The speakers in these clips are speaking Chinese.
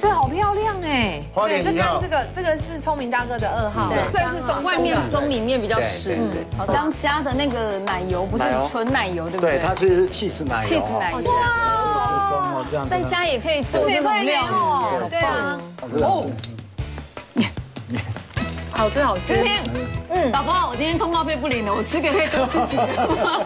这好漂亮哎！ 对， 这个是聪明大哥的2号， 对，是松外面松，里面比较实。刚加的那个奶油不是纯奶油，对不对？ 对，它其实是起司奶油。 起司奶油。 哇，这样。 在家也可以做这种料理。 对啊。 哦。 好吃好吃。 今天，宝宝，我今天通告费不领了，我吃个可以多吃几个。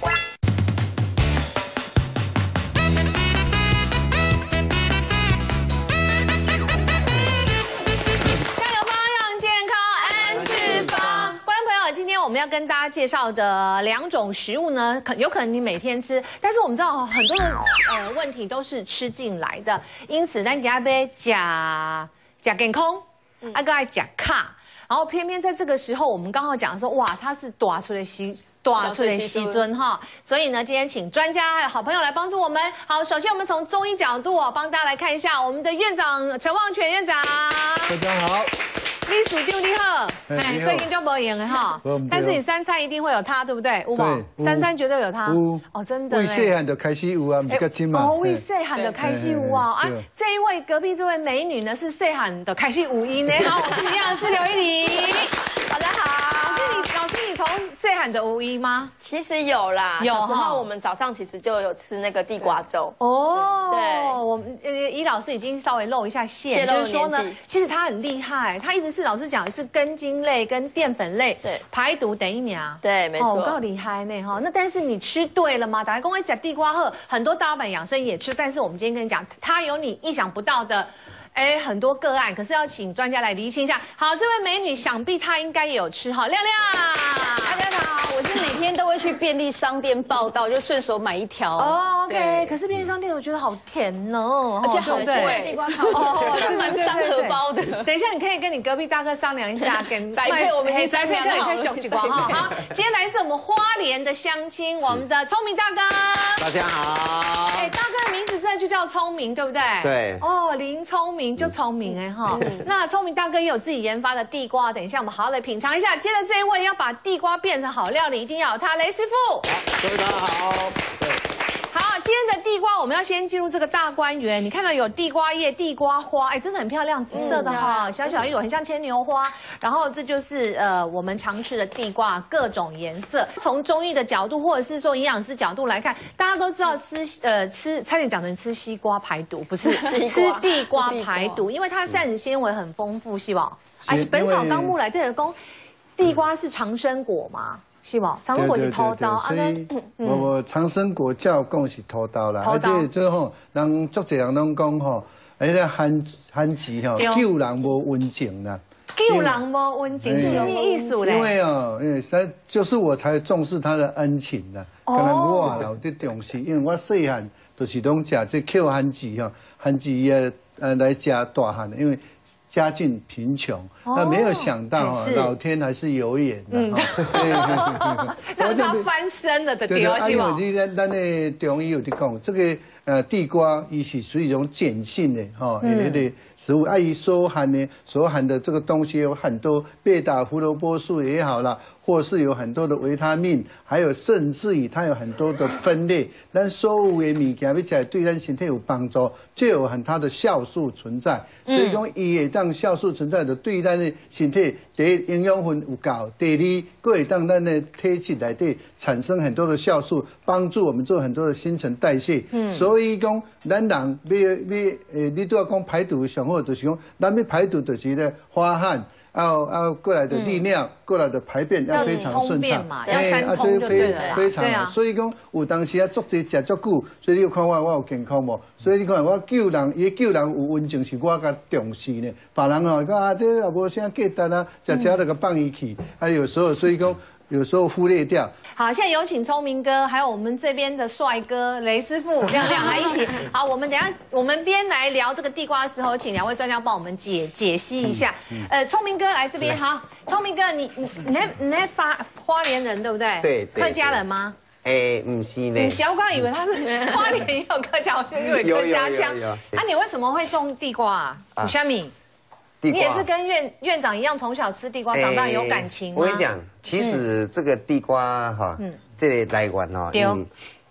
我们要跟大家介绍的2种食物呢，有可能你每天吃，但是我们知道很多的问题都是吃进来的，因此咱给他杯假健康，个爱假卡，然后偏偏在这个时候，我们刚好讲说，哇，它是大出的西尊哈，所以呢，今天请专家还有好朋友来帮助我们。好，首先我们从中医角度帮大家来看一下我们的院长陈旺全院长， 大家好。 你属丢你好，最近就没赢了哈，但是你3餐一定会有它，对不对？有吗？3餐绝对有它。哦，真的。 为细汉就开始有啊，不是较近嘛。 哦，为细汉就开始有啊！啊，这一位隔壁这位美女呢，是细汉就开始有音呢。好，我们营养师刘依玲，大家好。老师，你从细汉的有音吗？ 其实有啦，有时候我们早上其实就有吃那个地瓜粥。哦，对， 我们依老师已经稍微露一下馅，就是说呢，其实他很厉害，他一直是老师讲的是根茎类跟淀粉类，对，排毒第1名。 对，没错， 够厉害呢哈。那但是你吃对了吗？打开公会讲地瓜后，很多大老板养生也吃，但是我们今天跟你讲，它有你意想不到的。很多个案，可是要请专家来厘清一下。好，这位美女想必她应该也有吃哈，亮亮， 大家好，我是每天都会去便利商店报到，就顺手买1条。 哦 ，OK。可是便利商店我觉得好甜哦， 而且好贵，地瓜超贵，蛮伤荷包的。 等一下你可以跟你隔壁大哥商量一下，给宅配我们已经商量好了， 小几光哈。好，今天来自我们花莲的乡亲，我们的聪明大哥。 大家好。 大哥的名字真的就叫聪明，对不对？ 对。 哦，林聪明。就聪明哈，那聪明大哥也有自己研发的地瓜，等一下我们好好的品尝一下。接着这一位要把地瓜变成好料理，一定要有他，雷师傅。 各位大家好。 好，今天的地瓜我们要先进入这个大观园，你看到有地瓜叶、地瓜花，真的很漂亮，紫色的哈，小小一朵，很像牵牛花。然后这就是我们常吃的地瓜，各种颜色。从中医的角度，或者是说营养师角度来看，大家都知道差点讲成吃西瓜排毒，不是吃地瓜排毒，因为它膳食纤维很丰富，是吧？而且《本草纲目》来对的讲，地瓜是长生果嘛。是吗？长生果是头刀， 所以我长生果照讲是头刀啦，而且最后人足侪人拢讲吼，个番薯吼救人无温情啦， 救人无温情是什么意思嘞？ 因为就是我才重视他的恩情啦，可能我有啲重视，因为我细汉就是拢食这扣番薯吼，番薯来加大汉的，因为。家境贫穷，那没有想到老天还是有眼的， 让他翻身了的对， 因为咱的中医有在讲，这个地瓜它是属于一种碱性的那个食物，伊所含的这个东西有很多贝塔胡萝卜素也好啦，或是有很多的维他命，还有甚至于它有很多的分类，咱所有的物件要起来对咱身体有帮助，就有它的酵素存在。所以讲，伊会当酵素存在，就对咱的身体第一营养分有够，第二，佫会当咱的体质内底产生很多的酵素，帮助我们做很多的新陈代谢。所以讲，咱人你都要讲排毒上好，就是讲，咱要排毒就是咧发汗。过来的利尿，过来的排便要非常顺畅， 所以非常好。所以讲有当时足济食足久，所以你看我有健康无？所以你看我救人有温情是我较重视呢。别人讲这也无啥价值啊，食那个放伊去，有时候所以讲有时候忽略掉。 好，现在有请聪明哥，还有我们这边的帅哥雷师傅亮亮来一起。好，我们等一下我们边来聊这个地瓜的时候，请2位专家帮我们解析一下。聪明哥来这边，好，聪明哥，你那花莲人对不对？ 对， 客家人吗？ 不是呢。 我刚以为他是花莲也有客家，我就以为客家腔。你为什么会种地瓜啊？虾米？你也是跟院长一样，从小吃地瓜长大，有感情吗？ 我跟你讲，其实这个地瓜哈，这个来源哈，因为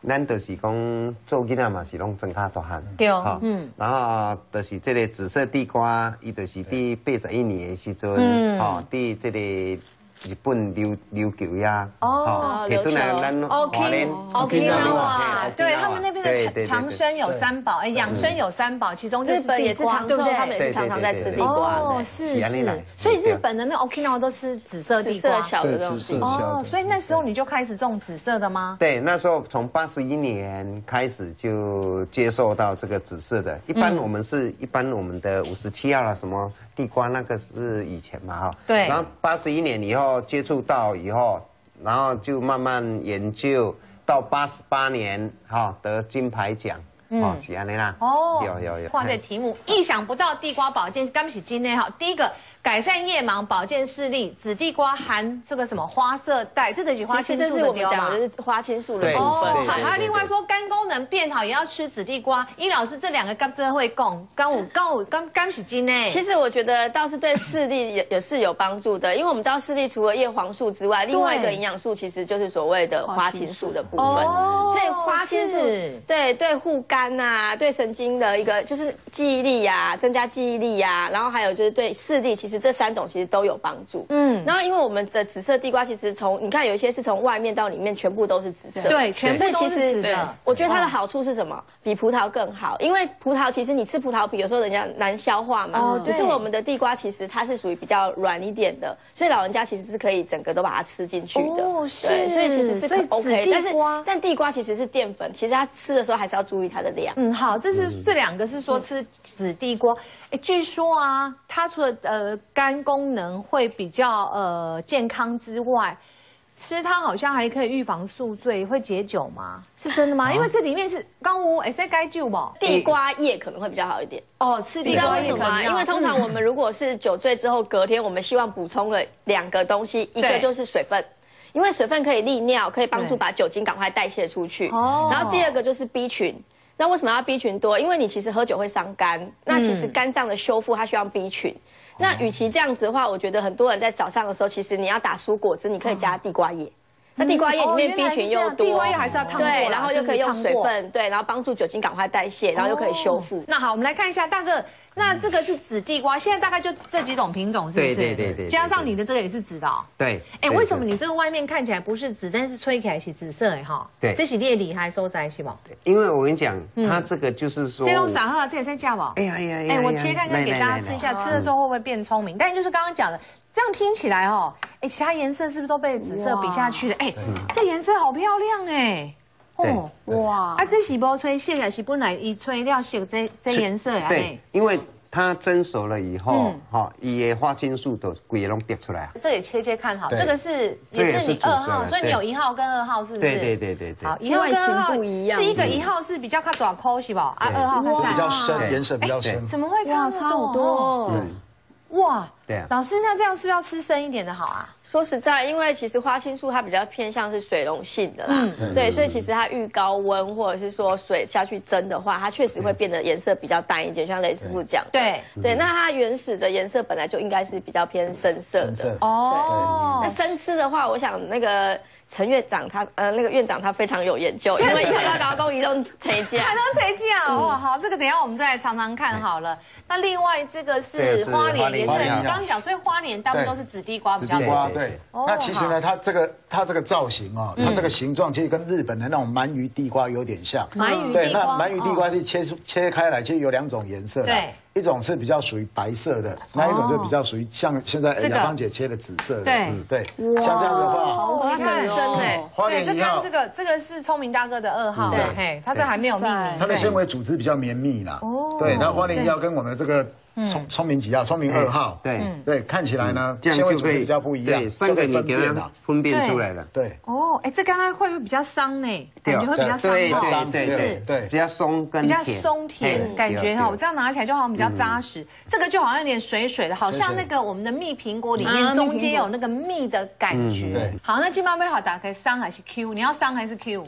咱就是讲做囡仔嘛是拢增加大汉， 对， 然后就是这个紫色地瓜，伊就是伫81年的时阵，伫这个日本琉球呀， 琉球咱华联 ，Okinawa，对他们那边的长生有3宝，养生有3宝，其中日本也是长寿，他们也是常常在吃地瓜。 哦，是，所以日本的那 Okinawa 都吃紫色地瓜， 小的东西。 哦，所以那时候你就开始种紫色的吗？ 对，那时候从81年开始就接受到这个紫色的，一般我们的57号了什么。地瓜那个是以前嘛哈， 对， 然后81年以后接触到以后，然后就慢慢研究，到88年得金牌奖，是安尼啦，有。 画这题目，意想不到地瓜保健，刚是今天第一个。改善夜盲、保健视力，紫地瓜含这个什么花色带，这是花青素的， 这是我们讲的就是花青素的部分。 好，还有另外说肝功能变好也要吃紫地瓜。尹老师这2个刚真会讲，刚是金呢。 其实我觉得倒是对视力也是有帮助的，因为我们知道视力除了叶黄素之外，另外一个营养素其实就是所谓的花青素的部分。所以花青素对护肝啊，对神经的一个就是记忆力啊，增加记忆力啊，然后还有就是对视力，其实这3种其实都有帮助。然后因为我们的紫色地瓜，其实你看有一些是从外面到里面全部都是紫色， 对，全部都是紫的。 我觉得它的好处是什么？比葡萄更好，因为葡萄其实你吃葡萄皮有时候人家难消化嘛，可是我们的地瓜其实它是属于比较软一点的，所以老人家其实是可以整个都把它吃进去的。对，所以其实是 OK， 但地瓜其实是淀粉，其实它吃的时候还是要注意它的量。 好，这2个是说吃紫地瓜，据说啊，它除了肝功能会比较健康之外，吃它好像还可以预防宿醉，会解酒吗？是真的吗？因为这里面是刚我是该酒不？ 地瓜叶可能会比较好一点。 吃地瓜叶可能。 因为通常我们如果是酒醉之后，隔天我们希望补充了2个东西，一个就是水分。因为水分可以利尿，可以帮助把酒精赶快代谢出去。然后第2个就是 B 群。那为什么要 B 群多？因为你其实喝酒会伤肝，那其实肝脏的修复它需要 B 群。那与其这样子的话，我觉得很多人在早上的时候，其实你要打蔬果汁，你可以加地瓜叶。那地瓜叶里面 B 群又多， 地瓜叶还是要烫过， 对，然后又可以用水分，对，然后帮助酒精赶快代谢，然后又可以修复。 那好，我们来看一下大哥。那这个是紫地瓜，现在大概就这几种品种，是不是？ 对。 加上你的这个也是紫的哦。 对。 为什么你这个外面看起来不是紫，但是吹起来是紫色的哈？ 对。 这是列里还收在是吗？ 因为我跟你讲，它这个就是说， 这种散喝这也在价吧？哎，我切看看给大家吃一下，吃了之后会不会变聪明？但就是刚刚讲的，这样听起来其他颜色是不是都被紫色比下去了？这颜色好漂亮哎。哇！这是无吹色，还是本来伊吹料色这颜色呀？ 对，因为它蒸熟了以后，伊的花青素都规个拢逼出来。 这也切看好，这个也是你2号，所以你有1号跟2号是不是？ 对。 好，1号跟2号不一样，是一个1号是比较较大颗是吧？2号看比较深，颜色比较深。 怎么会差好多？哇， 对啊， 老师，那这样是不是要吃深一点的好啊？ 说实在，因为其实花青素它比较偏向是水溶性的啦，对，所以其实它遇高温或者是说水下去蒸的话，它确实会变得颜色比较淡一点，像雷师傅讲， 对， 那它原始的颜色本来就应该是比较偏深色的哦。那生吃的话，我想那个陈院长那个院长他非常有研究，因为想要高工移动垂架， 还能垂架哇，好，这个等一下我们再来尝尝看好了。那另外这个是花莲，也是你刚刚讲，所以花莲大部分都是紫地瓜比较多。 对，那其实呢，它这个造型它这个形状其实跟日本的那种鳗鱼地瓜有点像。 鳗鱼对，那鳗鱼地瓜是切开来，其实有2种颜色。 对。 一种是比较属于白色的，那一种就比较属于像现在雅芳姐切的紫色的。对，像这样的话， 好很深哎。 花莲1号， 这个是聪明大哥的2号，嘿，他这还没有命名。 它的纤维组织比较绵密啦。对，那花莲1号跟我们这个聪明几号？聪明2号。对，看起来呢，纤维组织比较不一样 ，3个你给它分辨出来了。 对。 这刚刚会不会比较伤呢？感觉会比较伤。 对，比较松跟比较松甜，感觉我这样拿起来就好像比较扎实。这个就好像有点水水的，好像那个我们的蜜苹果里面中间有那个蜜的感觉。好，那金毛杯好打开，伤还是 Q？你要伤还是 Q？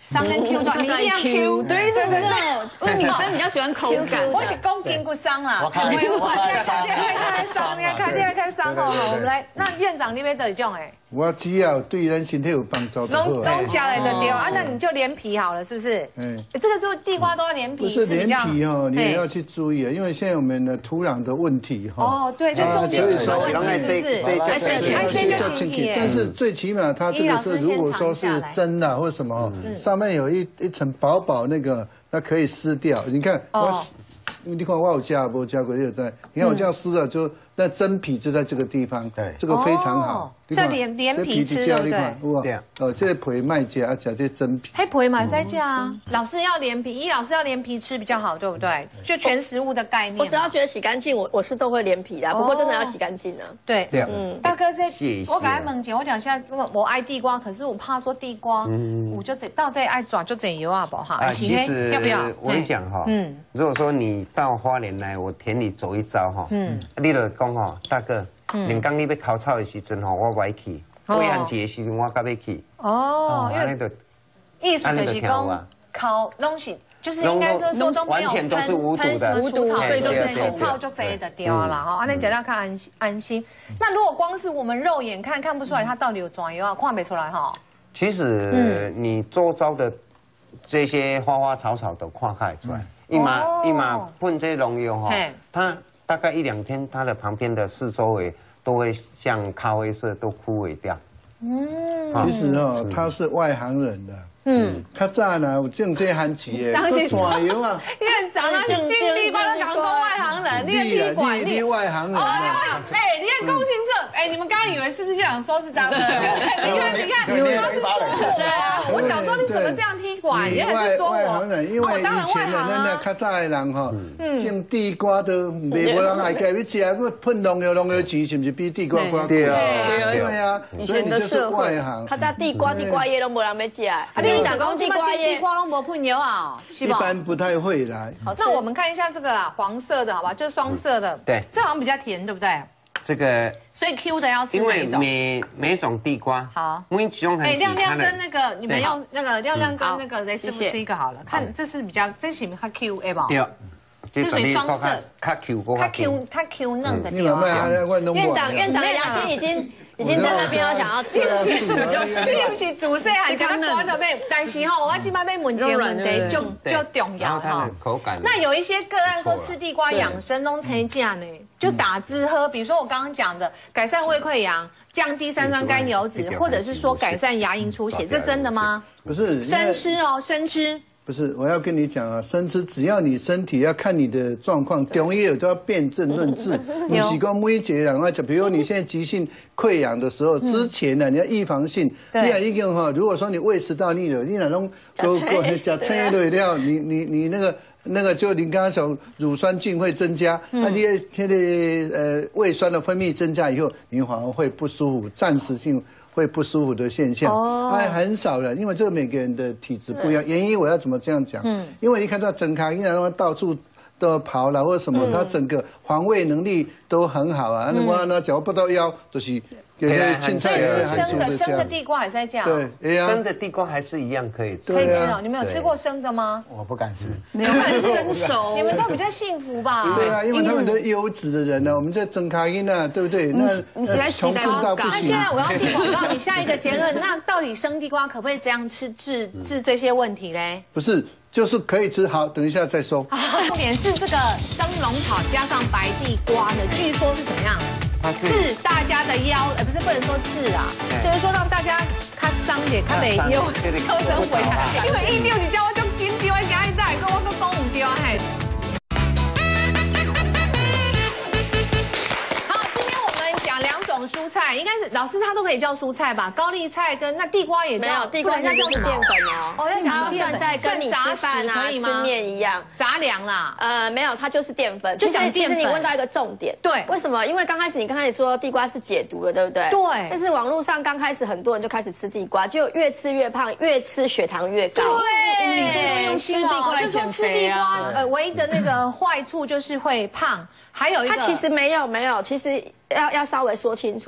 伤跟 Q 的，你一定要 Q， 对对对，因为女生比较喜欢口感。 我是公平不伤啦， 我看伤， 你要看伤哦。好，我们来，那院长那边的种哎。 我只要对人身体有帮助就好。 弄加来的对啊，那你就连皮好了，是不是？这个做地瓜都要连皮， 不是连皮哈，你也要去注意啊，因为现在我们的土壤的问题哈。 哦，对，就中间的问题是。 但是最起码它这个是，如果说是针啊或者什么，上面有一层薄薄那个，那可以撕掉。你看你看我有加过这个在，你看我这样撕了就。那真皮就在这个地方，对，这个非常好。 这连皮吃对不对？ 对啊。这个皮卖加这真皮。 黑皮嘛在加啊。老师要连皮，易老师要连皮吃比较好，对不对？就全食物的概念。 我只要觉得洗干净，我是都会连皮的，不过真的要洗干净啊。 对，大哥我给他问一下，我讲现在我爱地瓜，可是我怕说地瓜，我就到底爱抓就整油啊，不好。 其实要不要？我跟你讲哈，如果说你到花莲来，我田里走一遭哈，你就讲。大哥，连刚你要烤草的时阵吼，我歪去；喂寒节的时阵，我甲要去。 哦，因为意思就是讲烤东西，就是应该说都没有完全都是无毒的， 所以都是口草就这的掉了哈。那讲到看安心。那如果光是我们肉眼看不出来它到底有抓油啊，看不出来哈。 其实你周遭的这些花花草草都看得出来，一马喷这农药哈，它。大概1、2天，它的旁边的四周围都会像咖啡色都枯萎掉。 其实他是外行人的。较早呢有种这番薯的，都抓油啊。 院长那是经地方的港工外行人，你也管你外行人。 你也公清楚。你们刚刚以为是不是院长说是当的？你看，你说是说对啊。我想说你怎么这样踢馆？原来是说外行人，因为以前的那较早的人哈，种地瓜都没人爱给你吃，个喷农药钱是不是比地瓜贵？对啊， 以前的社会， 较早地瓜叶都没人要吃。 你讲讲地瓜都没喷油啊， 一般不太会来。 那我们看一下这个黄色的好吧，就是双色的。 对， 这好像比较甜，对不对？ 这个。 所以 Q 的要吃哪一种？ 因为每种地瓜好， 每一种很亮亮跟那个你们用那个亮亮跟那个来吃不吃一个好了？看这是比较这是较 Q 哎吧？ 对， 这属于双色， 较 Q 嫩的地瓜。 院长牙签已经在那边要想要吃了， 对不起，主食还讲到多被，但是哈，我今摆被问这问题就重要哈。 口感。 那有一些个案说吃地瓜养生都成价呢，就打汁喝，比如说我刚刚讲的改善胃溃疡、降低三酸甘油脂，或者是说改善牙龈出血，这真的吗？ 不是， 生吃哦，生吃。 不是，我要跟你讲啊，生吃只要你身体要看你的状况，中医都要辨证论治。不是讲每一个人啊，就比如你现在急性溃疡的时候，之前呢，你要预防性，你也已经哈，如果说你胃食道逆流，你哪弄都加菜类料，你那个就你刚刚讲乳酸菌会增加，那你现在胃酸的分泌增加以后，你反而会不舒服，暂时性。会不舒服的现象，很少人，因为这个每个人的体质不一样。原因我要怎么这样讲？因为你看到整卡因为到处都跑了或者什么，他整个防卫能力都很好啊。那我那脚不到腰就是。 青菜生的地瓜还是在这样？ 对， 生的地瓜还是一样可以吃。 可以吃哦，你们有吃过生的吗？ 我不敢吃， 没有生熟。 你们都比较幸福吧？ 对啊，因为他们都优质的人呢，我们这整卡因啊，对不对？那穷困到不行。 那现在我要进广告，你下一个结论，那到底生地瓜可不可以这样吃治这些问题嘞？ 不是。就是可以吃，好，等一下再说。 重点是这个灯笼草加上白地瓜呢，据说是怎么样？治大家的腰，不能说治啊，就是说让大家看伤点，看没有特征回来。因为169你叫我就紧丢，我今日再跟我讲唔丢嘿。蔬菜应该是老师他都可以叫蔬菜吧？高丽菜跟那地瓜也叫， 没有地瓜就是淀粉哦。 哦，要讲算在跟你吃饭啊、吃面一样， 杂粮啦。 没有，它就是淀粉。 就讲淀粉。 其实你问到一个重点， 对， 为什么？因为你刚开始说地瓜是解毒的，对不对？ 对。 但是网络上刚开始很多人就开始吃地瓜，就越吃越胖，越吃血糖越高。 对， 女生都用吃地瓜来减肥啊。 唯一的那个坏处就是会胖，还有一个它其实没有，其实要稍微说清楚。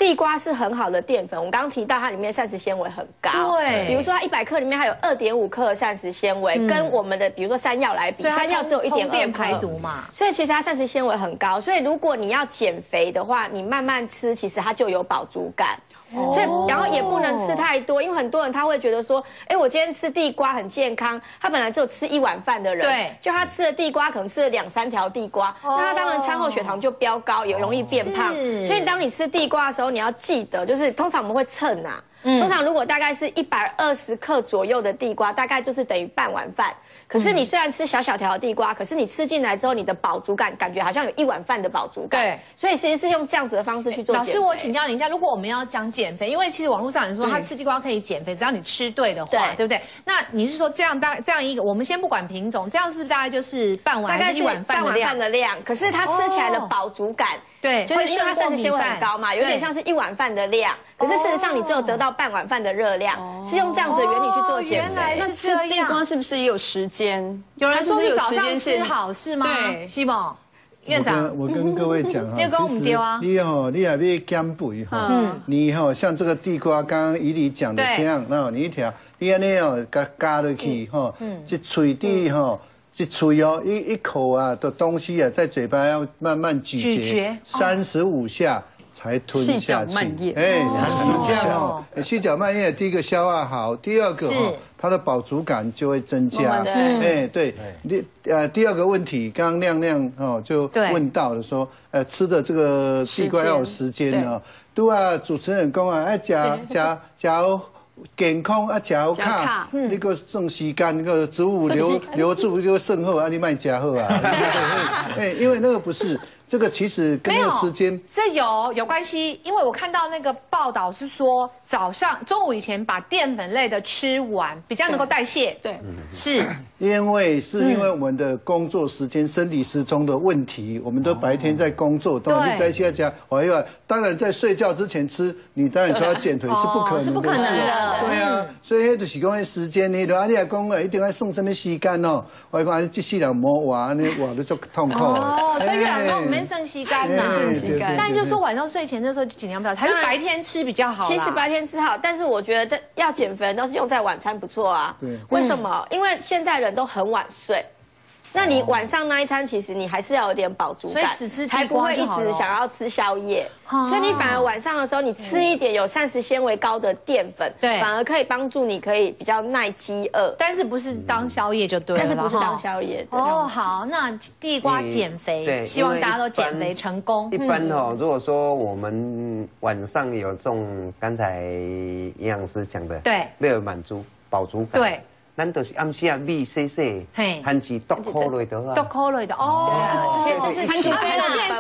地瓜是很好的淀粉，我们刚刚提到它里面膳食纤维很高， 对， 比如说它100克里面还有2.5克的膳食纤维，跟我们的比如说山药来比，山药只有1.2克排毒嘛， 所以其实它膳食纤维很高，所以如果你要减肥的话，你慢慢吃，其实它就有饱足感。所以，然后也不能吃太多，因为很多人他会觉得说，哎，我今天吃地瓜很健康，他本来只有吃1碗饭的人， 对，就他吃了地瓜，可能吃了2、3条地瓜，那他当然餐后血糖就飙高，也容易变胖。所以当你吃地瓜的时候，你要记得，就是通常我们会称啊。通常如果大概是120克左右的地瓜，大概就是等于半碗饭。可是你虽然吃小小条的地瓜，可是你吃进来之后，你的饱足感感觉好像有1碗饭的饱足感。对，所以其实是用这样子的方式去做减肥。 老师，我请教您一下，如果我们要讲减肥，因为其实网络上有人说他吃地瓜可以减肥，只要你吃对的话，对不对？那你是说这样一个，我们先不管品种，这样是不是大概就是半碗还是1碗饭的量？可是它吃起来的饱足感， 对， 就是因为它膳食纤维很高嘛，有点像是1碗饭的量。可是事实上你只有得到半碗饭的热量，是用这样子的原理去做减肥。 原来是这样。 地瓜是不是也有时间？ 有人说是早上吃好是吗？对，是吗？院长， 我跟各位讲哈，其实你也要减肥哈，你像这个地瓜，刚刚怡里讲的这样，那你一条，你安尼加落去哈，一嘴底哈。一嘴一口啊的东西啊，在嘴巴要慢慢咀嚼，35下才吞下去。细嚼慢咽，35下哦。细嚼慢咽，第一个消化好，第二个它的饱足感就会增加。对，第二个问题，刚刚亮就问到了说，吃的这个地瓜要有时间哦。对啊，主持人讲啊，加健康啊，吃好卡，那个剩时间，那个植物留住那个剩后啊，你卖加好啊。因为那个不是。这个其实跟那个时间， 这有关系，因为我看到那个报道是说，中午以前把淀粉类的吃完，比较能够代谢。对，是因为我们的工作时间、生理时钟的问题，我们都白天在工作，都在现在当然在睡觉之前吃，你当然说要减肥是不可能的，是不可能的。对啊，所以就是讲时间，你来讲一定要算什么时间哦？我讲这世人无活，你活得足痛苦。 所以两个我们剩时间呐，但就说晚上睡前的时候就尽量不要，还是白天吃比较好。 其实白天吃好，但是我觉得要减肥都是用在晚餐不错啊。对，为什么？因为现代人都很晚睡，那你晚上那一餐其实你还是要有点饱足感， 所以只吃才不会一直想要吃宵夜。所以你反而晚上的时候，你吃一点有膳食纤维高的淀粉，对，反而可以帮助你可以比较耐饥饿。 但是不是当宵夜就对了， 但是不是当宵夜。 好，那地瓜减肥，希望大家都减肥成功。 一般如果说我们晚上有这种刚才营养师讲的，对，没有满足饱足感，对。咱就是暗时米洗洗，含起豆壳类的啊， 豆壳类的这是含起猪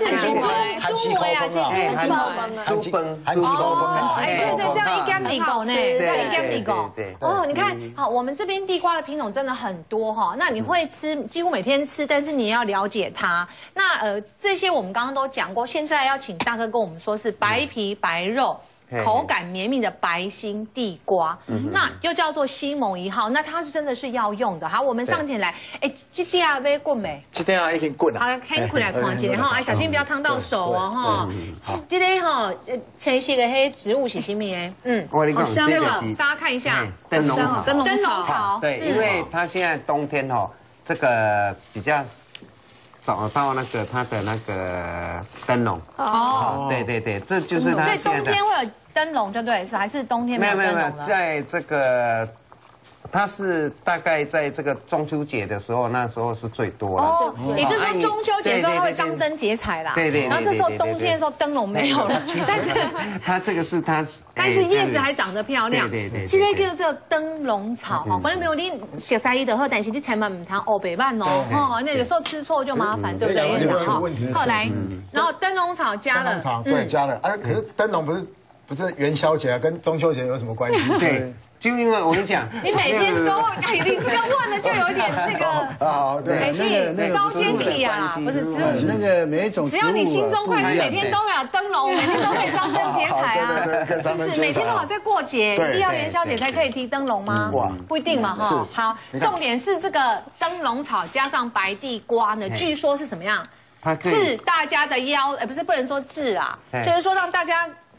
饭，对，这样一干米狗呢，这样一干米狗。你看，好，我们这边地瓜的品种真的很多哈。那你会吃，几乎每天吃，但是你也要了解它。那这些我们刚刚都讲过，现在要请大哥跟我们说是白皮白肉。口感绵密的白心地瓜，那又叫做西蒙1号，那它是真的是要用的。好，我们上前来，这点要滚没？ 这点已经滚了。 好，开滚来看一下哈，小心不要烫到手哦哈。这个哈，青色的黑植物是什么呢？ 好香这个大家看一下， 灯笼草。 灯笼草， 对，因为它现在冬天这个比较。找到那个它的那个灯笼对，这就是它。 所以冬天会有灯笼，就对，是吧？还是冬天没有灯笼了？ 在这个。它是大概在这个中秋节的时候，那时候是最多了。 也就是说中秋节的时候它会张灯结彩啦。对。然后这时候冬天的时候灯笼没有了，但是它这个是它， 但是叶子还长得漂亮。对。现在叫做灯笼草哈，反正没有你熟悉的好，但是你千万唔通欧北慢哦，那有时候吃错就麻烦，对不对？院长哈。后来，然后灯笼草加了， 对，加了。可是灯笼不是元宵节啊，跟中秋节有什么关系？ 对。就因为我跟你讲， 你每天都，你这个问的就有点那个， 对， 那个招仙体啊，不是植物， 那个每一种植物， 只要你心中快乐，每天都有灯笼，每天都可以张灯结彩啊，是每天都好在过节，一定要元宵节才可以提灯笼吗？不一定嘛哈。好，重点是这个灯笼草加上白地瓜呢，据说是什么样？治大家的腰，不是不能说治啊，就是说让大家。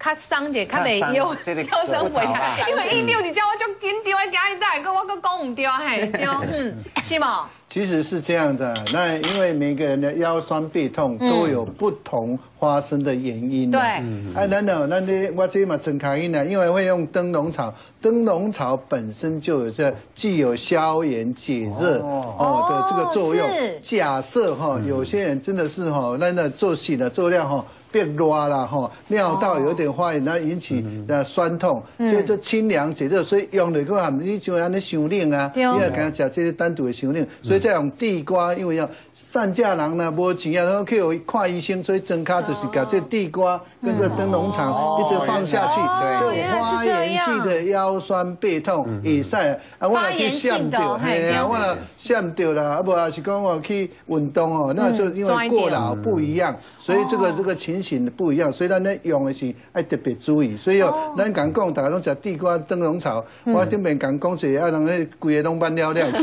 较松者，较袂腰腰酸袂开，因为一溜你叫我就紧张，惊伊再个我个讲唔对嘿，对，是吗？ 其实是这样的，那因为每个人的腰酸背痛都有不同发生的原因。 对， 我这嘛真开心呢，因为会用灯笼草，灯笼草本身就有具有消炎解热的这个作用。假设有些人真的是那做醒了做量变热了尿道有点发炎，那引起的酸痛，所以这清凉解热，所以用的个含你就安尼伤冷啊，你也敢食这些单独的伤冷，所以这种地瓜，因为要善价人呢无钱啊，然后去看医生，所以真卡就是把这地瓜跟这灯笼草一直放下去，这发炎性的腰酸背痛也使啊，我来去想到，我来想到啦，啊不啊是讲我去运动那就因为过劳不一样，所以这个情形不一样，所以咱咧用的是要特别注意。所以咱讲大家拢食地瓜、灯笼草，我顶面讲一下，人迄规个拢慢了了。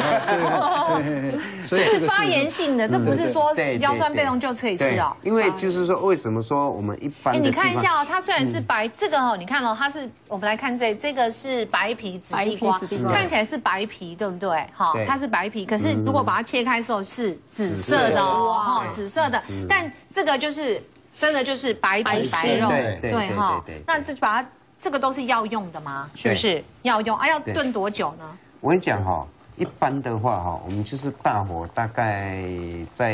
所以这是发炎性的，这不是说腰酸背痛就可以吃哦。 因为就是说，为什么说我们一般你看一下它虽然是白，这个你看它是我们来看这个是白皮紫地瓜，看起来是白皮，对不对？它是白皮，可是如果把它切开的时候是紫色的哦，紫色的，但这个就是真的就是白皮白肉，对哈。那把它这个都是要用的吗？是不是要用？要炖多久呢？ 我跟你讲一般的话我们就是大火大概在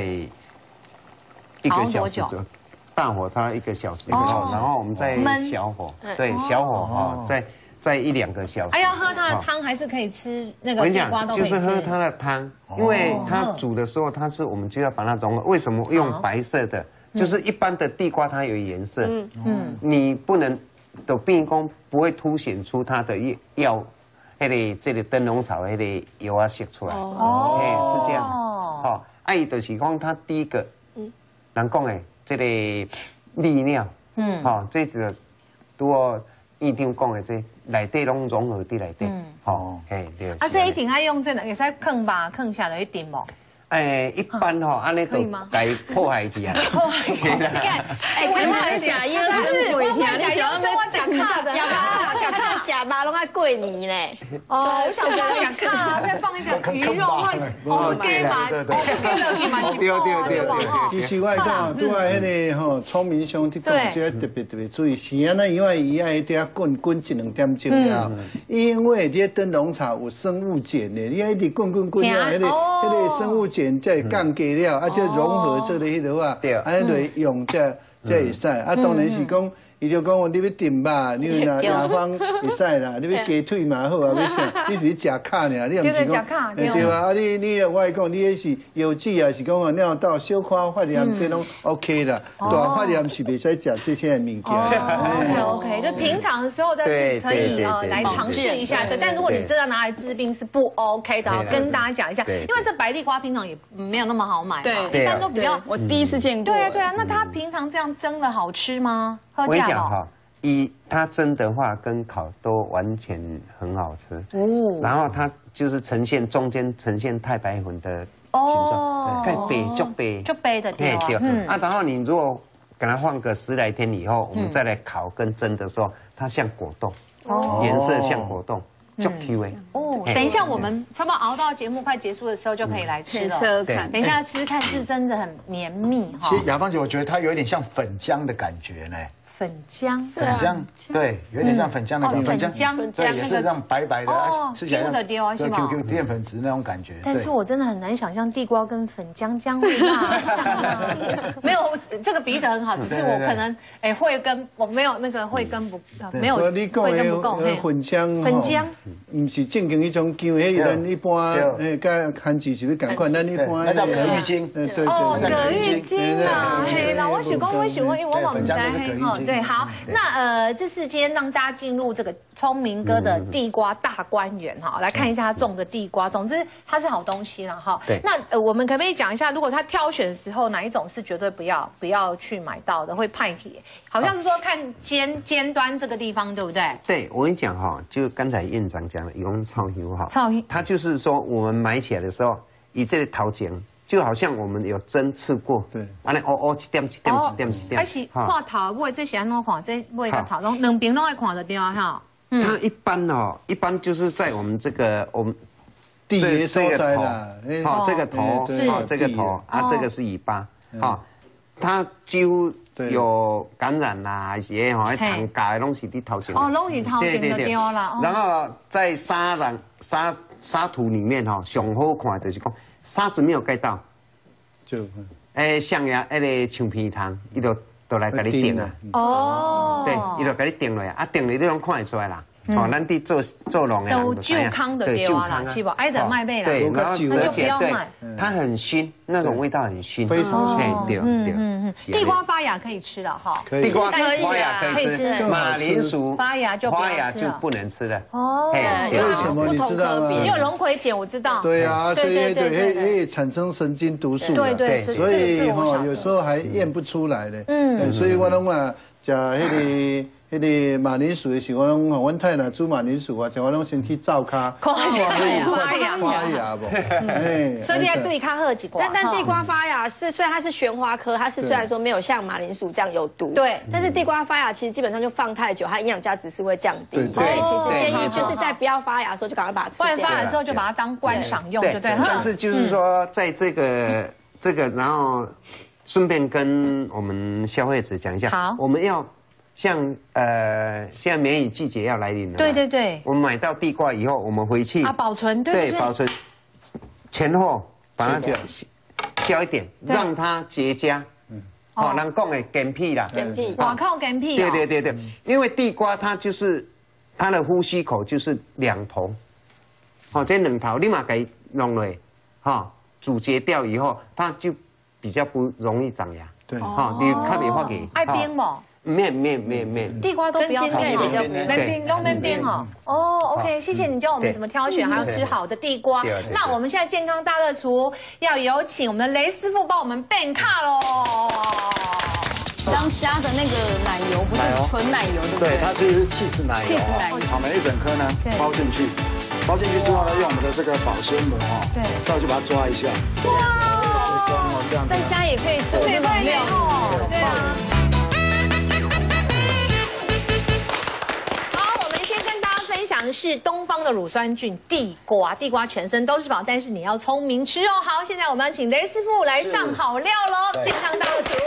1个小时左右，大火它1个小时，然后我们再小火，对，小火再1-2个小时。 要喝它的汤还是可以吃那个地瓜都可以吃？ 就是喝它的汤，因为它煮的时候我们就要把它融合。为什么用白色的？就是一般的地瓜它有颜色，你不能都变工不会凸显出它的药。这个灯笼草那个油啊色出来，是这样。伊就是讲它第一个，人讲的这个利尿，这个拄好院长讲的这内底拢融合伫内底，对。 这一定要用这个，会使放吧，放下来一定无。 一般安尼都该破坏去啊。 破坏去，你看， 他是假腰酸鬼甜，你想要我假卡的， 假麻拢爱过年呢。 我想说假卡，再放一个鱼肉，给嘛，给嘛是对。 其实我讲，拄啊迄个聪明兄弟讲，这特别注意，是安尼，因为伊爱一定要滚1-2点钟了，因为这灯笼草有生物碱的，你爱一直滚了，迄个生物碱。再降低了，再融合这个迄个话，安尼来用这会使。当然是讲，伊就讲你要炖肉，你那方会使啦。你要鸡腿嘛好啊，要啥？你是食卡呢？你唔是讲对啊？你我讲，你迄是油脂啊，是讲尿道小可发炎，这拢 OK 啦。大发炎是袂使食这些物件。 OK， 就平常的时候，但是可以来尝试一下。对，但如果你真的拿来治病是不 OK 的，跟大家讲一下。因为这白地瓜平常也没有那么好买，对，一般都比较。 我第一次见过。 对啊，那它平常这样蒸的好吃吗？ 我跟你讲它蒸的话跟烤都完全很好吃然后它就是中间呈现太白粉的形状，盖白就白的对。 然后你如果给它放个10来天以后，我们再来烤跟蒸的时候，它像果冻，颜色像果冻。就 Q 等一下我们差不多熬到节目快结束的时候就可以来吃了。等一下吃看是真的很绵密其实雅芳姐，我觉得它有一点像粉浆的感觉呢。 粉浆， 对，有点像粉浆的感觉。 粉浆， 对，也是这样白白的，吃起来像就 QQ 淀粉质那种感觉。 但是我真的很难想象地瓜跟粉浆会辣。没有，这个比喻得很好，只是我可能会跟我没有那个会跟不没有会跟不够。 粉浆，唔是正经一种姜，迄咱一般跟番薯是不共款？咱一般那叫葛玉金。 对，葛玉金啊，那我想讲，因为我忘记对，好，那这是今天让大家进入这个聪明哥的地瓜大观园哈，来看一下他种的地瓜。总之它是好东西了哈。 对。 那我们可不可以讲一下，如果他挑选的时候，哪一种是绝对不要去买到的，会派去？好像是说看尖端这个地方，对不对？ 对，我跟你讲就刚才院长讲的，用草油草油， 它就是说我们买起来的时候，以这个头前就好像我们有针刺过，对，完了一点。 还是看头尾，这是安怎看？这尾个头拢两边拢爱看得到哈。 它一般就是在我们这个这个头，这个头，这个头啊，这个是尾巴，它几乎有感染啦，些糖咖的拢是伫头前。 拢是头前就对啦。 然后在沙土里面上好看就是讲沙子没有盖到，就象牙那个橡皮糖，伊就来给你顶了。对，伊就给你顶了呀，顶了你拢看得出来啦。咱伫做农的人都旧康的对啦，是不？爱的卖贝啦， 对，然后而且对， 它很熏，那种味道很熏， 非常香。对。 地瓜发芽可以吃了哈， 地瓜发芽可以吃，马铃薯发芽就不能吃了。 为什么你知道吗？ 因为龙葵碱我知道。 对啊，所以会产生神经毒素。 对， 所以有时候还验不出来的。所以我拢话食迄个马铃薯的时候，阮太太煮马铃薯啊，我拢先去灶骹， 发芽不？ 所以你要对它喝几瓜。 但地瓜发芽虽然它是旋花科，它是虽然说没有像马铃薯这样有毒， 对， 但是地瓜发芽其实基本上就放太久，它营养价值是会降低，所以其实建议就是在不要发芽的时候就赶快把它吃掉。 不然发芽之后就把它当观赏用，就对。 但是就是说，在这个，然后顺便跟我们消费者讲一下， 好， 我们要。像现在梅雨季节要来临了， 对， 我们买到地瓜以后，我们回去保存，对， 保存前后把它削一点，让它结痂。人讲的干屁啦， 哇靠干屁， 对，因为地瓜它就是它的呼吸口就是两头，这两头立马给弄了，煮结掉以后，它就比较不容易长芽。对，你看没发给？ 爱冰不？ 面， 地瓜都不要冰，都没冰哈。OK， 谢谢你教我们怎么挑选，还要吃好的地瓜。那我们现在健康大乐厨要有请我们的雷师傅帮我们变卡喽。 刚加的那个奶油不是纯奶油，对不对？ 对，它其实是起司奶油，草莓一整颗呢包进去之后呢，用我们的这个保鲜膜对，稍微就把它抓一下。 哇，在家也可以做这种料理， 对啊。分享的是东方的乳酸菌地瓜，地瓜全身都是宝，但是你要聪明吃哦。好，现在我们要请雷师傅来上好料喽，健康大乐厨。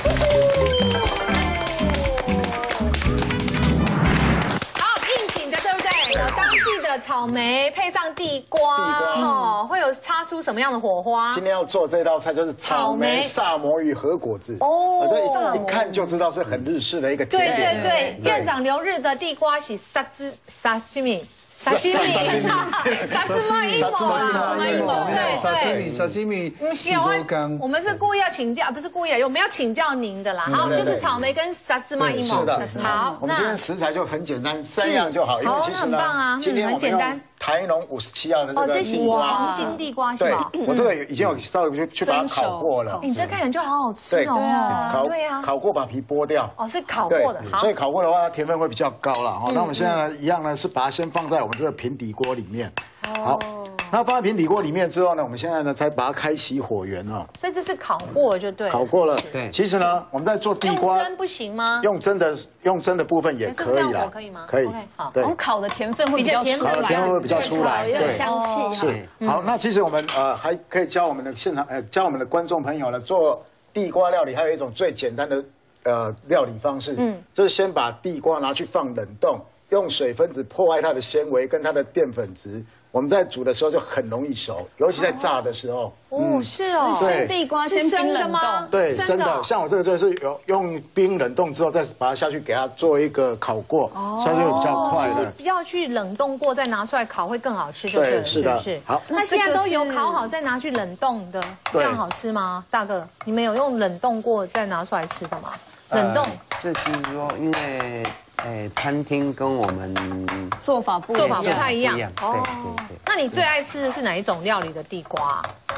好，应景的对不对？有当季的草莓配上地瓜，会有擦出什么样的火花？ 今天要做这道菜就是草莓萨摩与和果子这一看就知道是很日式的一个甜点。 对，院长留日的地瓜是沙西米，不是我们是故意要请教，不是故意的，我们要请教您的啦。好，就是草莓跟沙芝麻一模。 是的，好，我们今天食材就很简单，3样就好，因为其实呢，今天我们用台农57号的这个地瓜， 黄金地瓜是吧？ 我这个已经有稍微去把它烤过了。 你这看起来就好好吃哦。 对啊，烤过把皮剥掉。 是烤过的。 所以烤过的话，甜分会比较高了。那我们现在呢，一样呢是把它先放在我们这个平底锅里面。好，那放在平底锅里面之后呢，我们现在呢才把它开启火源哦。 所以这是烤过就对。 烤过了。对。其实呢，我们在做地瓜。 用蒸不行吗？ 用蒸的部分也可以啦。 可以吗？ 可以。 好。 我们烤的甜分会比较出来。 烤的甜分会比较出来。 对。香气。 是。好，那其实我们还可以教我们的现场教我们的观众朋友呢做地瓜料理，还有一种最简单的料理方式，就是先把地瓜拿去放冷冻，用水分子破坏它的纤维跟它的淀粉质。我们在煮的时候就很容易熟，尤其在炸的时候。 是哦， 生地瓜先冰冷冻， 对，生的。像我这个就是用冰冷冻之后，再把它下去给它做一个烤过，所以就比较快的。 要去冷冻过再拿出来烤会更好吃，对， 是的。好， 那现在都有烤好再拿去冷冻的，这样好吃吗？大哥，你们有用冷冻过再拿出来吃的吗？冷冻， 这就是说，因为。餐厅跟我们做法不太一样。 对。 那你最爱吃的是哪一种料理的地瓜？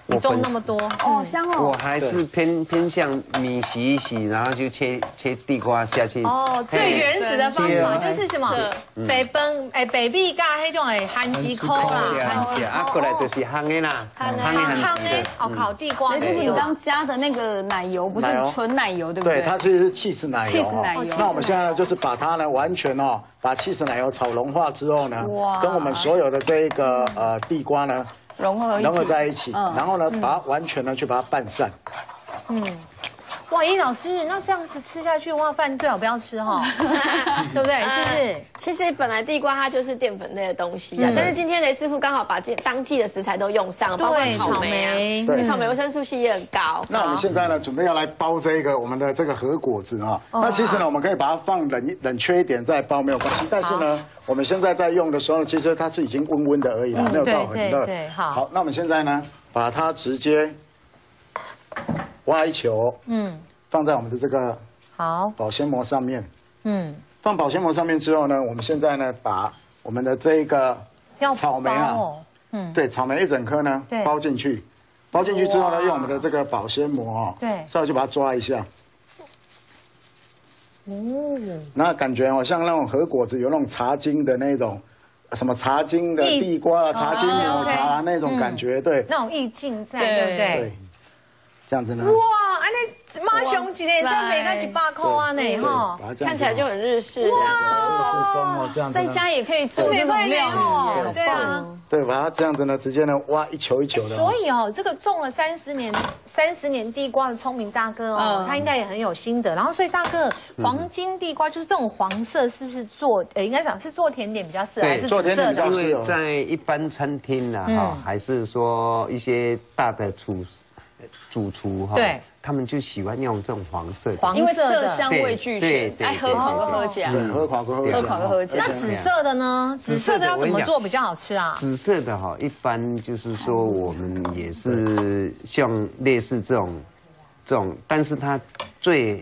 你种那么多， 哦，香哦。 我还是偏向米洗一洗，然后就切地瓜下去。 哦，最原始的方法就是什么？北碧咖那种的韩吉扣啦， 啊，过来就是烘的啦， 烘的哦，烤地瓜。 但是你刚加的那个奶油不是纯奶油，对不对？ 对，它其实是起司奶油。 起司奶油。 那我们现在呢，就是把它呢完全把起司奶油炒融化之后呢，跟我们所有的这一个地瓜呢。融合在一起，然后呢，把它完全的去把它拌散。 哇，尹老师，那这样子吃下去的话，饭最好不要吃哈，对不对？是不是？ 其实本来地瓜它就是淀粉类的东西啊，但是今天雷师傅刚好把当季的食材都用上，包括草莓啊，对，草莓维生素 C 也很高。 那我们现在呢，准备要来包这个我们的这个核果子啊。那其实呢，我们可以把它放冷却一点再包没有关系，但是呢，我们现在在用的时候，其实它是已经温温的而已啦，没有到很热。 对，好。 好，那我们现在呢，把它直接挖一球，放在我们的这个保鲜膜上面，放保鲜膜上面之后呢，我们现在呢，把我们的这个草莓啊，对，草莓一整颗呢包进去，包进去之后呢，用我们的这个保鲜膜稍微就把它抓一下，那感觉像那种核果子有那种茶精的那种。什么茶精的地瓜啊，茶精抹茶啊那种感觉，对， 那种意境在，对不对？ 对，这样子呢。 哇，那马熊几年才每个100块啊呢，哈， 看起来就很日式。 哇，日式风哦，这样子。 在家也可以做这种料理， 对啊。 对，把它这样子呢，直接呢挖一球一球的。 所以这个种了30年地瓜的聪明大哥他应该也很有心得。然后，所以大哥，黄金地瓜就是这种黄色，是不是做应该讲是做甜点比较适合，还是做甜点比较适合？ 因为在一般餐厅啊，还是说一些大的主厨对。他们就喜欢用这种黄色， 因为色香味俱全，爱喝烤跟喝起来， 喝烤跟喝起来。 那紫色的呢？紫色的要怎么做比较好吃啊？ 紫色的一般就是说我们也是像类似这种，但是它最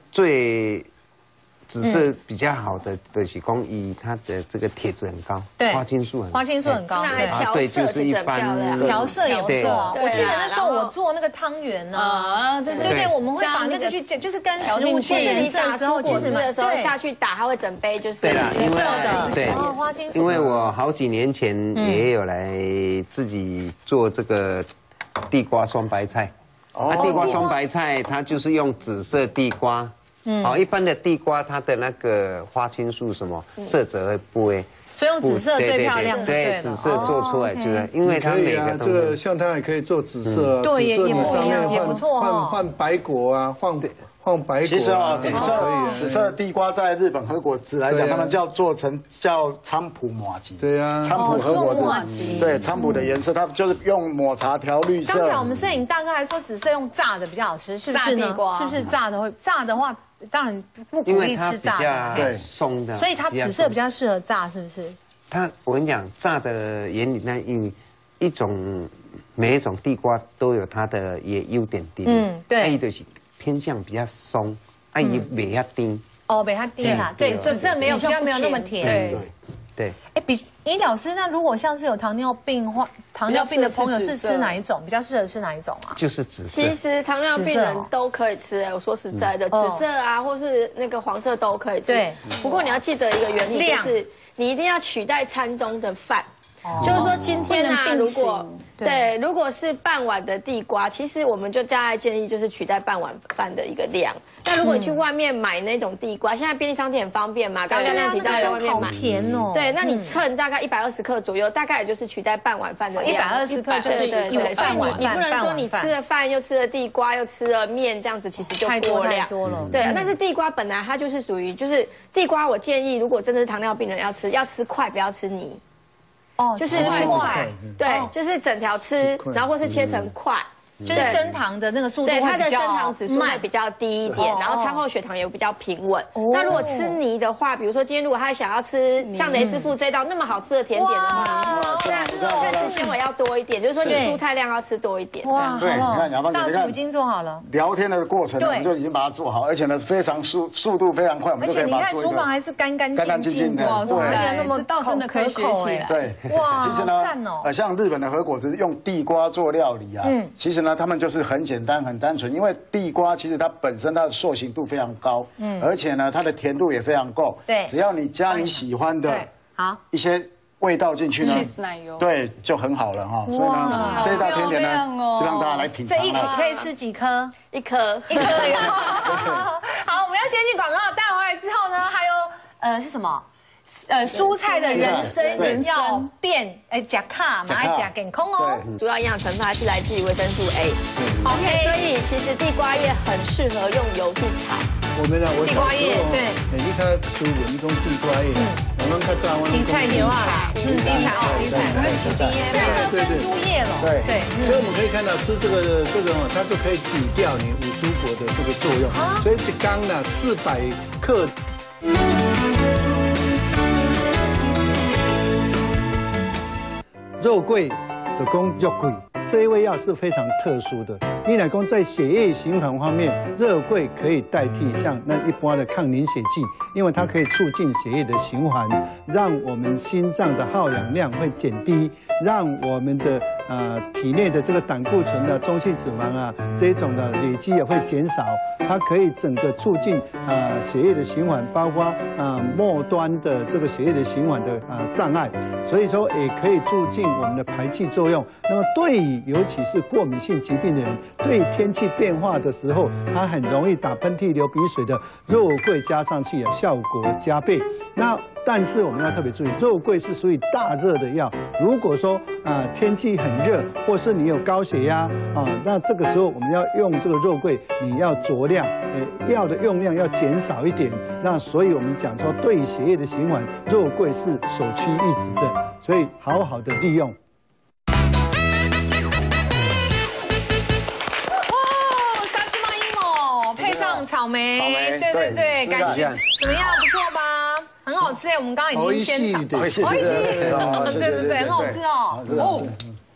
紫色比较好的是讲以它的这个铁质很高， 对， 花青素很高， 对，就是一般调色也不错。我记得那时候我做那个汤圆呢，对，我们会把那个去就是跟食物界颜色的时候， 果汁的时候下去打，它会整杯就是紫色的， 对， 花青素。 因为我好几年前也有来自己做这个地瓜酸白菜，地瓜酸白菜它就是用紫色地瓜。一般的地瓜它的那个花青素什么色泽会不会？ 所以用紫色最漂亮。 对，紫色做出来就是，因为它每个这个像它也可以做紫色， 对， 紫色你上面也不错换白果啊，换白果。 其实紫色的地瓜在日本和果子来讲，他们做成叫菖蒲麻糬。 对啊， 菖蒲和果子。对，菖蒲的颜色，它就是用抹茶调绿色。 刚才我们摄影大哥还说紫色用炸的比较好吃，是不是呢？是不是炸的话？当然不鼓励吃炸的， 对，松的， 所以它紫色比较适合炸，是不是？ 我跟你讲，炸的原理呢，因为每一种地瓜都有它的优点地点，对，就是偏向比较松，也没遐甜， 没遐甜啦，对，紫色比较没有那么甜， 对。 比尹老师，那如果像是有糖尿病的朋友是吃哪一种？比较适合吃哪一种啊？ 就是紫色。 其实糖尿病人都可以吃，我说实在的，紫色啊，或是那个黄色都可以吃。对。不过你要记得一个原理，就是你一定要取代餐中的饭。就是说今天啊，如果是半碗的地瓜，其实我们就大概建议就是取代半碗饭的一个量。那如果你去外面买那种地瓜，现在便利商店很方便嘛，刚刚亮提到在外面买， 甜哦。 对，那你称大概120克左右，大概也就是取代半碗饭的量。 120克就是半碗饭。 你不能说你吃了饭又吃了地瓜又吃了面，这样子其实就过量。 多了。 对，但是地瓜本来它就是属于就是地瓜，我建议如果真的是糖尿病人要吃块，不要吃泥。就是块，对，就是整条吃，然后或是切成块， 就是升糖的那个速度对，它会比较的升糖指数会比较低一点，然后餐后血糖也比较平稳。那如果吃泥的话，比如说今天如果他想要吃像雷师傅这道那么好吃的甜点的话，膳食纤维要多一点，就是说你蔬菜量要吃多一点。这样对，你看雅芳姐，你看已经做好了。 聊天的过程我们就已经把它做好，而且呢非常速度非常快，我们就可以把它做一个。 厨房还是干净的， 哇塞，那么道真的可以学起来。 对， 哇， 其实呢，像日本的和果子用地瓜做料理啊，其实呢他们就是很简单很单纯，因为地瓜其实它本身它的塑形度非常高，而且呢它的甜度也非常够， 对， 只要你加你喜欢的一些味道进去呢，对，就很好了哈。所以呢，这一道甜点呢，就让大家来品尝。 这一颗可以吃几颗？ 一颗。 好，我们要先进广告，带回来之后呢，还有是什么？蔬菜的人参要变甲卡嘛，爱甲健康哦。 主要营养成分还是来自于维生素 A。OK， 所以其实地瓜叶很适合用油去炒。 我们呢， 地瓜叶对， 你看书文你讲地瓜叶，我们看炸我地菜牛啊，地菜， 我们起地叶， 对，猪叶了， 对，所以我们可以看到吃这个它就可以抵掉你五蔬果的这个作用，所以一缸呢400克。肉桂的讲肉桂，这一味药是非常特殊的。你来讲在血液循环方面，肉桂可以代替像那一般的抗凝血剂，因为它可以促进血液的循环，让我们心脏的耗氧量会减低，让我们的体内的这个胆固醇的中性脂肪啊这一种的累积也会减少，它可以整个促进血液的循环，包括末端的这个血液的循环的障碍，所以说也可以促进我们的排气作用。那么对于尤其是过敏性疾病的人，对天气变化的时候，它很容易打喷嚏、流鼻水的，肉桂加上去啊，效果加倍。那但是我们要特别注意，肉桂是属于大热的药。如果说天气很热，或是你有高血压那这个时候我们要用这个肉桂，你要酌量，药的用量要减少一点。那所以我们讲说，对血液的循环，肉桂是首屈一指的，所以好好的利用。 草莓，对，感觉怎么样？不错吧？很好吃哎，我们刚刚已经先尝， 对， 很好吃哦。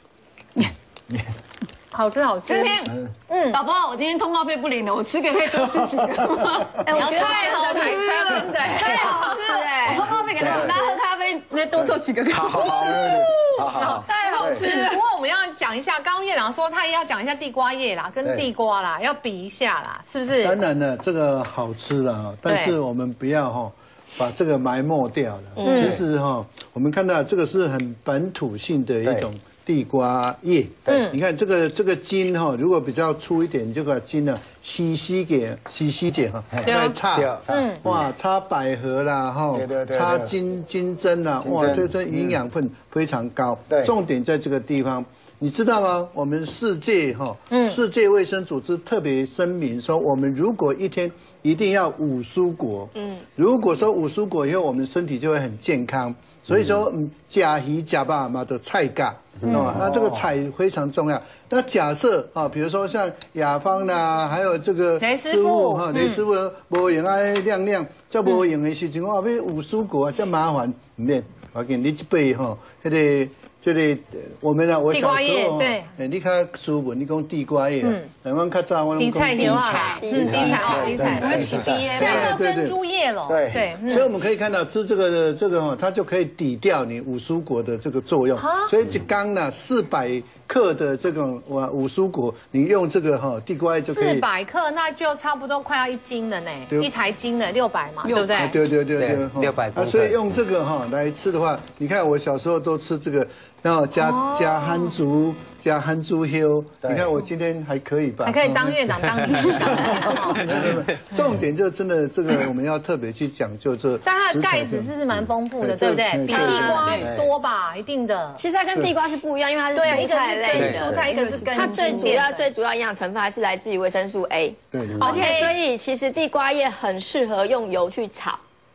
好吃。 今天，宝宝，我今天通告费不领了，我吃个可以多吃几个吗？ 哎，我觉得太好吃了， 真的太好吃哎！ 我通告费给大家喝咖啡，再多做几个。 好， 太好吃了。 不过我们要讲一下，刚刚院长说他也要讲一下地瓜叶啦，跟地瓜啦，要比一下啦，是不是？ 当然了，这个好吃了，但是我们不要把这个埋没掉了。其实我们看到这个是很本土性的一种地瓜叶。你看这个茎如果比较粗一点，你就把茎呢细解再插，插百合啦插金针啦，哇，这营养分非常高。重点在这个地方。你知道吗？我们世界卫生组织特别声明说，我们如果一天一定要5蔬果。如果说5蔬果以后，我们身体就会很健康。所以说，吃鱼吃肉嘛的菜价，那这个菜非常重要。那假设比如说像雅芳啦，还有这个雷师傅无用亮，这无用的时阵，我要5蔬果这麻烦，唔免，我给你一杯这个我们呢，我小时候对， 你看书文，你讲地瓜叶，台湾较早我地菜牛啊，地菜， 我们起地叶， 现在叫珍珠叶了，对， 所以我们可以看到吃这个它就可以抵掉你5蔬果的这个作用，所以一缸呢400克的这种5蔬果，你用这个地瓜叶就可以 400克，那就差不多快要1斤了呢，1台斤的600嘛，对不对？ 对 ，600。 所以用这个来吃的话，你看我小时候都吃这个。然后加番薯，加番薯叶，你看我今天还可以吧？ 还可以当院长，当理事长。 重点就真的这个我们要特别去讲究这。 但它的钙质是蛮丰富的，对不对？比地瓜多吧，一定的。 其实它跟地瓜是不一样，因为它是蔬菜类的， 蔬菜一个是跟它最主要营养成分还是来自于维生素 A。而且所以其实地瓜叶很适合用油去炒。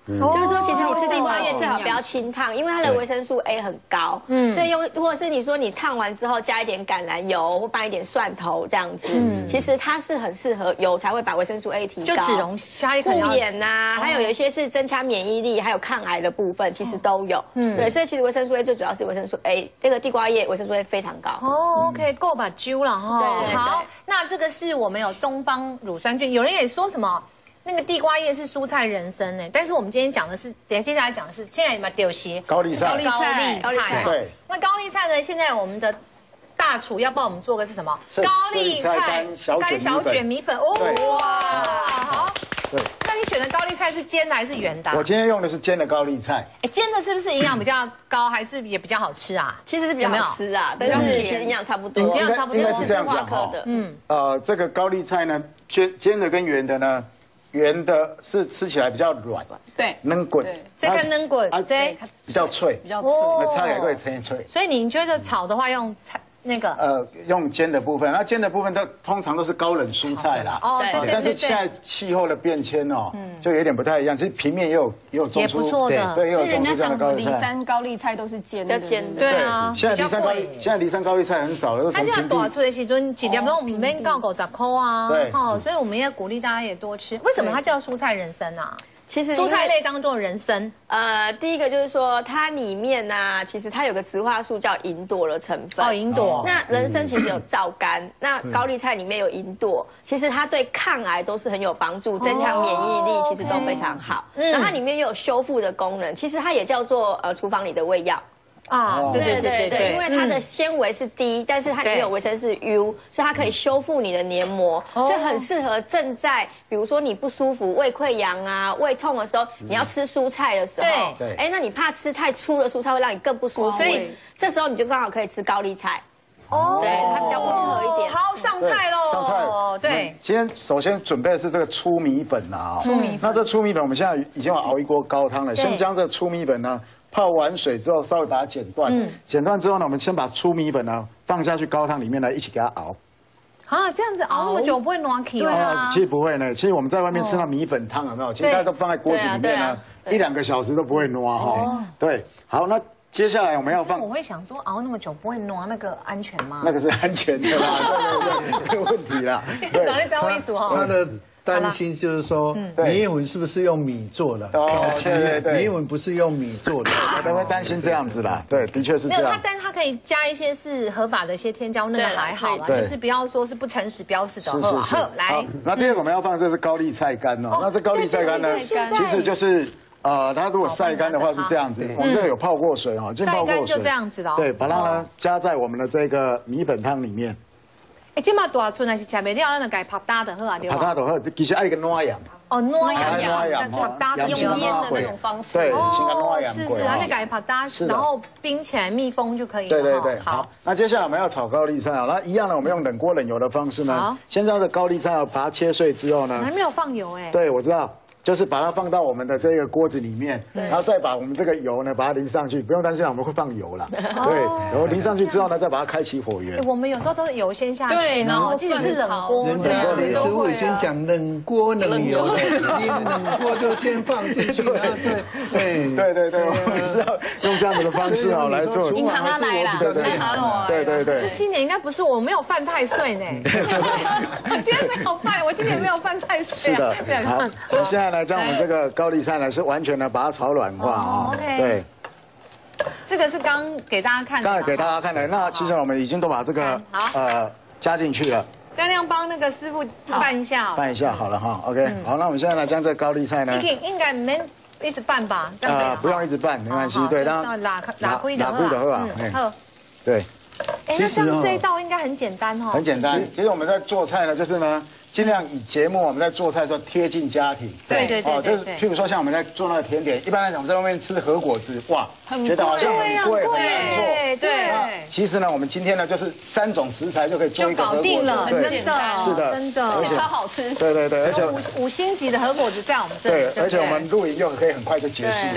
就是说，其实你吃地瓜叶最好不要清烫，因为它的维生素 A 很高。所以或者是你说你烫完之后加一点橄榄油或拌一点蒜头这样子，其实它是很适合油才会把维生素 A 提高。 就脂溶护眼呐，还有一些是增加免疫力，还有抗癌的部分，其实都有。对，所以其实维生素 A 最主要是维生素 A， 这个地瓜叶维生素 A 非常高。 哦 ，OK， 够把揪了哈。 对， 好，那这个是我们有东方乳酸菌，有人也说什么？那个地瓜叶是蔬菜人参呢，但是我们今天讲的是，接下来讲的是，现在有没有丢些高丽菜？ 高丽菜。对。那高丽菜呢？现在我们的大厨要帮我们做的是什么？高丽菜干小卷米粉。哦哇，好。对。那你选的高丽菜是煎的还是圆的？ 我今天用的是煎的高丽菜。 哎，煎的是不是营养比较高，还是也比较好吃啊？ 其实是比较好吃啊，但是其实营养差不多。 应该是这样讲哈。这个高丽菜呢，煎的跟圆的呢。圆的是吃起来比较软， 对， 能滚。 这个能滚，这比较脆， 比较脆， 菜也会脆脆。 所以你觉得炒的话用那个用煎的部分，那煎的部分通常都是高冷蔬菜啦。 哦，对。 但是现在气候的变迁哦，就有点不太一样。其实平面也有种出， 也不错的， 对，也有种出这样的高丽菜。 梨山高丽菜都是煎的， 对啊。 现在梨山高丽菜很少了，都从平地。 多少出的时阵，几粒都唔免到50块啊。 对。 哦，所以我们也鼓励大家也多吃。为什么它叫蔬菜人参啊？ 其实蔬菜类当中的人参， 第一个就是说它里面呢，其实它有个植化素叫吲哚的成分。 哦，吲哚。 那人参其实有皂苷，那高丽菜里面有吲哚，其实它对抗癌都是很有帮助，增强免疫力其实都非常好。那它里面又有修复的功能，其实它也叫做厨房里的胃药。啊，对，因为它的纤维是低，但是它里面有维生素 U， 所以它可以修复你的黏膜，所以很适合正在比如说你不舒服、胃溃疡啊、胃痛的时候，你要吃蔬菜的时候，对，哎，那你怕吃太粗的蔬菜会让你更不舒服，所以这时候你就刚好可以吃高丽菜。哦，对，它比较温和一点。 好，上菜喽！ 上菜。对，今天首先准备的是这个粗米粉啊。粗米粉。那这粗米粉我们现在已经有熬一锅高汤了，先将这个粗米粉呢。泡完水之后，稍微把它剪断。剪断之后呢，我们先把粗米粉呢放下去高汤里面来一起给它熬。 啊，这样子熬那么久不会暖起吗？其实不会呢。其实我们在外面吃到米粉汤有没有？其实它都放在锅子里面呢，1-2个小时都不会暖哈。对，好，那接下来我们要放。 我会想说熬那么久不会暖，那个安全吗？ 那个是安全的啦，对，没有问题啦。 对，你知道为什么？ 它的担心就是说，米粉是不是用米做的？ 哦，对， 米粉不是用米做的， 都会担心这样子啦。对，的确是这样。 但它可以加一些是合法的一些添加物，那个还好啦，就是不要说是不诚实标示的。 是。来，那第二个我们要放的这是高丽菜干哦。那这高丽菜干呢，其实就是。它如果晒干的话是这样子，我们这个有泡过水哈，浸泡过水就这样子了。 对，把它呢加在我们的这个米粉汤里面。 哎，这么大寸还是吃不了，咱就改拍打的好啊，对吧？ 拍打的好，其实爱一个暖阳。 哦，暖阳，拍打用腌的那种方式。 对，先个暖阳。 是，它就改拍打，然后冰起来密封就可以了。 对，好。那接下来我们要炒高丽菜啊，那一样呢，我们用冷锅冷油的方式呢，先将这高丽菜把它切碎之后呢， 还没有放油哎。 对，我知道。就是把它放到我们的这个锅子里面，然后再把我们这个油呢，把它淋上去。不用担心，我们会放油啦。对，然后淋上去之后呢，再把它开启火源。 我们有时候都是油先下去， 对，然后即使是冷锅， 人家的师傅已经讲冷锅冷油了，你冷锅就先放进去，然后再对，我们是要用这样子的方式哦来做。 银行他来啦， 对。 是今年应该不是我没有犯太岁呢，我今天没有犯，我今年没有犯太岁。 是的，好，我们现在来将我们这个高丽菜呢是完全的把它炒软化啊。对， 这个是刚给大家看的。 刚才给大家看的，那其实我们已经都把这个加进去了。 亮亮帮那个师傅拌一下， 拌一下好了哈。OK， 好，那我们现在来将这个高丽菜呢， 应该没一直拌吧？ 不用一直拌，没关系。对，然后拉开的话，对。 哎，那像这一道应该很简单哦。 很简单，其实我们在做菜呢，就是呢。尽量以节目我们在做菜的时候贴近家庭， 对， 就是譬如说像我们在做那个甜点，一般来讲我们在外面吃和果子，哇，觉得好像很贵，很难做。 对。 那其实呢，我们今天呢就是3种食材就可以做一个和果子， 很简单， 是的， 真的， 而且超好吃。 对，而且 5星级的和果子在我们这里。 对，而且我们露营又可以很快就结束。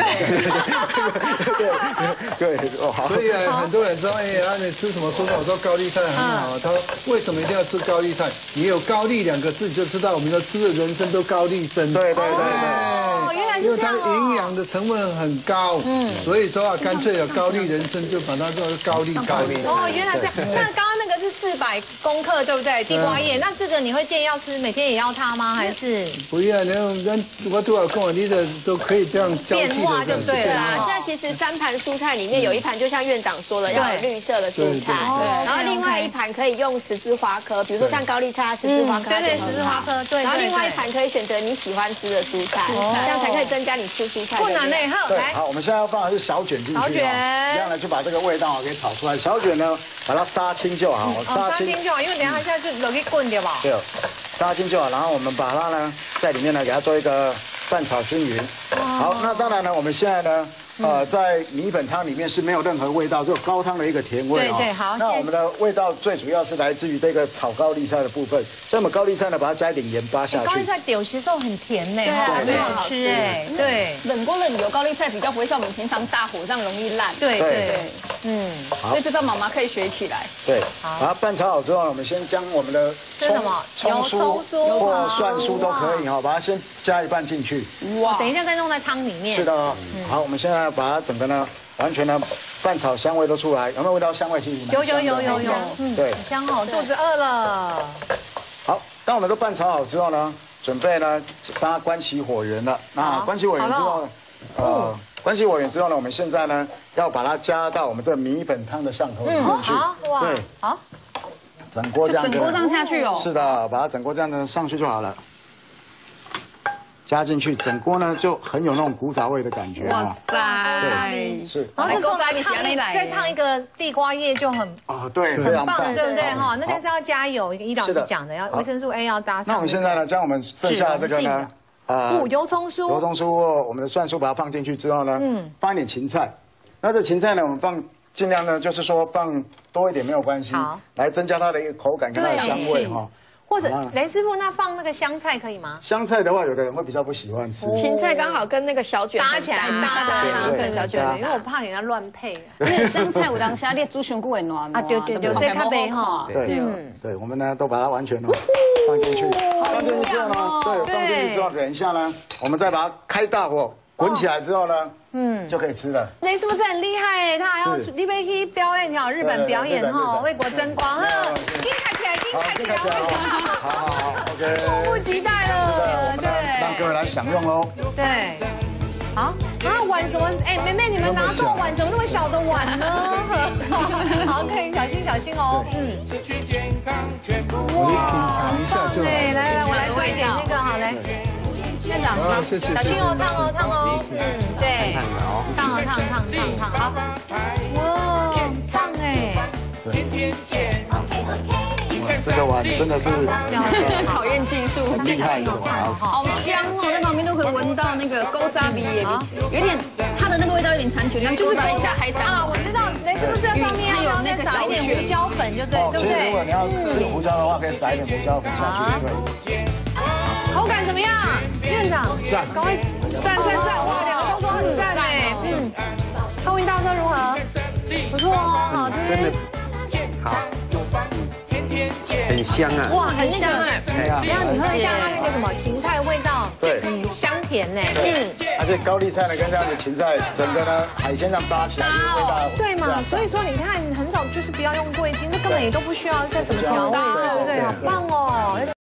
对，好。 所以很多人说，哎，你吃什么蔬菜？我说高丽菜很好。他说为什么一定要吃高丽菜？也有高丽2个字就知道，我们的吃的人参都高丽参。 对。 哦，原来来是这样因为它营养的成分很高，所以说啊，干脆有高丽人参就把它做高丽菜。 哦，原来这样。那刚刚那个是400公克，对不对？地瓜叶，那这个你会建议要吃每天也要它吗？还是不要，我多少跟你的都可以这样交替的变化就对了啊。现在其实3盘蔬菜里面有1盘，就像院长说的，要有绿色的蔬菜，然后另外1盘可以用十字花科，比如说像高丽菜、十字花科， 对，十字花科，对。 然后另外1盘可以选择你喜欢吃的蔬菜，这样才可以增加你吃蔬菜。 不难嘞， 来，好，我们现在要放的是小卷进去，小卷，这样呢就把这个味道给炒出来。小卷呢，把它杀青就好， 杀青就好，因为等一下现在就容易滚对吧？ 对，杀青就好，然后我们把它呢在里面呢给它做一个拌炒均匀。好，那当然呢，我们现在呢。在米粉汤里面是没有任何味道，只有高汤的一个甜味。 对，好。 那我们的味道最主要是来自于这个炒高丽菜的部分，所以我们高丽菜呢，把它加一点盐巴下去。 高丽菜有些时候很甜呢，很好吃哎。对， 冷锅冷油高丽菜比较不会像我们平常大火这样容易烂。 对， 所以这招妈妈可以学起来。 对，把它拌炒好之后，我们先将我们的葱酥或蒜酥都可以哈，把它先加一半进去。 哇，等一下再弄在汤里面。 是的，好，我们现在把它整个呢，完全的拌炒香味都出来，有没有味道？香味其实有， 对， 香哦，肚子饿了。 好，当我们都拌炒好之后呢，准备呢帮它关起火源了。那关起火源之后呢，关起火源之后呢，我们现在呢要把它加到我们这个米粉汤的上头里面去。对， 好， 整锅这样子， 整锅这样下去哦。 是的，把它整锅这样子上去就好了。加进去，整锅呢就很有那种古早味的感觉。哇塞， 对，是。 然后这时候再烫一个地瓜叶就很对，非常棒， 对不对哈？那但是要加油，一个医老师讲的，要维生素 A 要搭上。 那我们现在呢，将我们剩下的这个呢， 油葱酥， 我们的蒜酥把它放进去之后呢，放一点芹菜。那这芹菜呢，我们尽量呢，就是说放多一点没有关系，来增加它的一个口感跟它的香味哈。 或者雷师傅，那放那个香菜可以吗？ 香菜的话，有的人会比较不喜欢吃。 芹菜刚好跟那个小卷搭起来， 跟小卷， 因为我怕给它乱配。 那香菜有当下列猪胸骨会暖啊，对，这看背哈。 对，我们呢都把它完全放进去，放进去之后呢，对，放进去之后，等一下呢，我们再把它开大火滚起来之后呢，就可以吃了。 雷师傅很厉害哎，他还要立碑去表演哈，日本表演哈，为国争光哈，金凯起来，好 ，OK， 迫不及待了，对， 让各位来享用喽。 对，好，碗怎么？哎，妹妹，你们拿错碗，怎么那么小的碗呢？好，可以小心哦。 我品尝一下就好。 来，我来做一点那个好嘞。院长，小心哦，烫哦，对，烫，好，哇，烫哎， 这个碗真的是考验技术， 很厉害的碗， 好香哦，在旁边都可以闻到那个勾扎鼻也有点，它的那个味道有点残存，但就是把一下海参啊，我知道，雷师傅这上面还有那个撒一点胡椒粉就对， 其实如果你要吃胡椒的话，可以撒一点胡椒粉下去就可以。 口感怎么样？院长，赶快赞！哇，两个都很赞哎，他味道说如何？不错哦，好吃， 真的好，很香啊！ 哇，很香哎！然后你喝一下它那个什么芹菜味道， 对， 香甜呢， 而且高丽菜呢跟这样的芹菜，整个呢海鲜这样搭起来，味道对嘛？所以说你看，很早就是不要用味精，那根本也都不需要再什么调味，对不对？好棒哦！